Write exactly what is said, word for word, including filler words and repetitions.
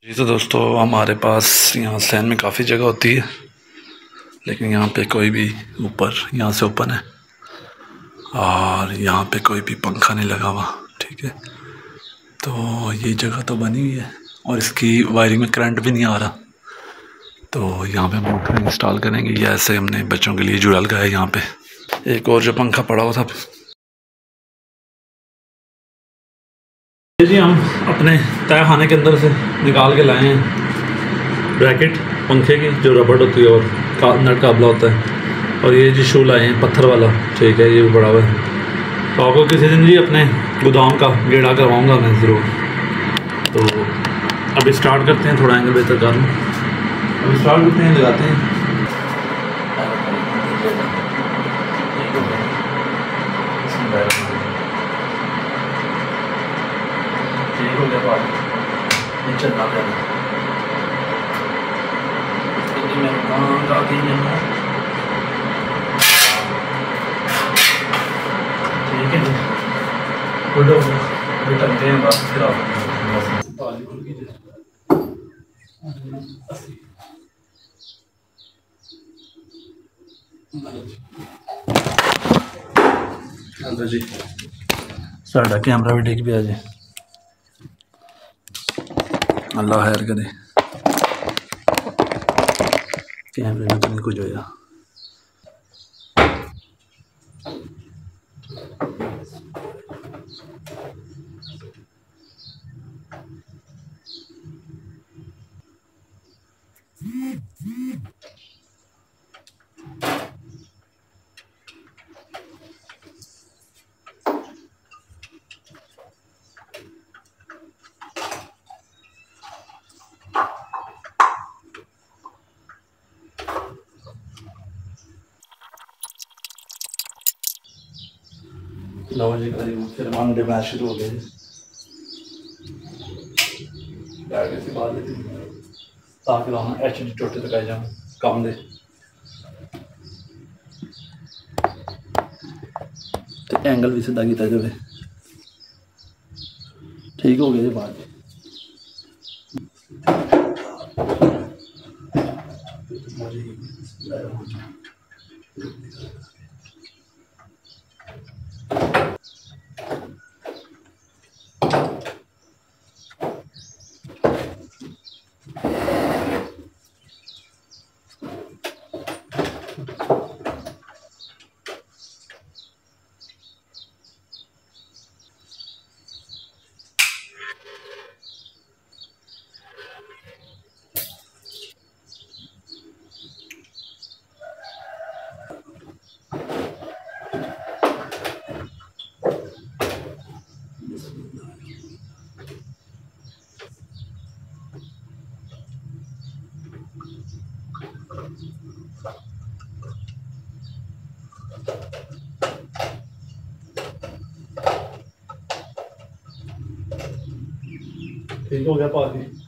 जी तो दोस्तों, हमारे पास यहाँ सैन में काफ़ी जगह होती है, लेकिन यहाँ पे कोई भी ऊपर यहाँ से ओपन है और यहाँ पे कोई भी पंखा नहीं लगा हुआ। ठीक है, तो ये जगह तो बनी हुई है और इसकी वायरिंग में करंट भी नहीं आ रहा। तो यहाँ पे मोटर इंस्टॉल करेंगे। ये ऐसे हमने बच्चों के लिए जुड़ा लगाया है यहाँ पे। एक और जो पंखा पड़ा हुआ था, जी हम अपने तय खाने के अंदर से निकाल के लाए हैं ब्रैकेट पंखे की, जो रबड़ होती है और का, नट काबला होता है। और ये जी शू लाए हैं पत्थर वाला। ठीक है, ये भी बड़ा हुआ है। तो आपको किसी दिन जी अपने गोदाम का गेड़ा करवाऊंगा मैं ज़रूर। तो अभी स्टार्ट करते हैं, थोड़ा एंगल बेहतर कर लूँ। अभी स्टार्ट करते हैं, लगाते हैं। ठीक हो गया बात, नहीं चलना पड़ेगा। मैं कहाँ जा के जाना, ठीक है जी। गुड हो गया, अभी टंगते हैं बस, फिर आप ताली खुल की जी। साढ़ा कैमरा भी ठीक भी आ जाए, अल्लाह खैर करे। कैमरे में तो नहीं कुछ होया। लो जी, करीब फिर मंडे मैच शुरू हो गए। बैठ के बात लेती ताकि वहाँ एच डी टोटे तक आ जाऊँ काम दे। तो एंगल भी सीधा किया जाए, ठीक हो गया जी बात। ठीक हो गया पाजी।